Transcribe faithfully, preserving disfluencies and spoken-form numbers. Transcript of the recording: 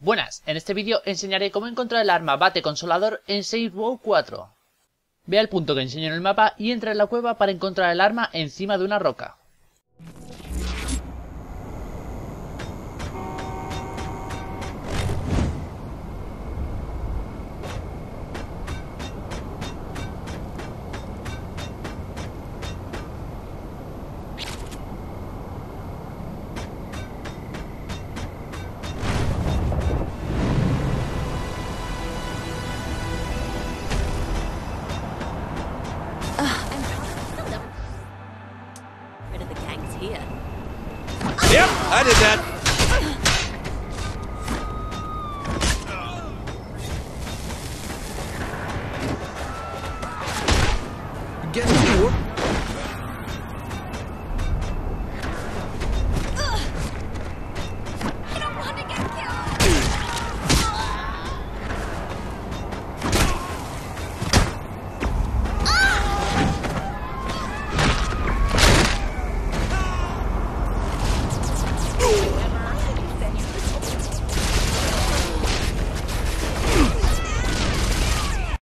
Buenas, en este vídeo enseñaré cómo encontrar el arma bate consolador en Saints Row cuatro. Ve al punto que enseño en el mapa y entra en la cueva para encontrar el arma encima de una roca. Yep, I did that.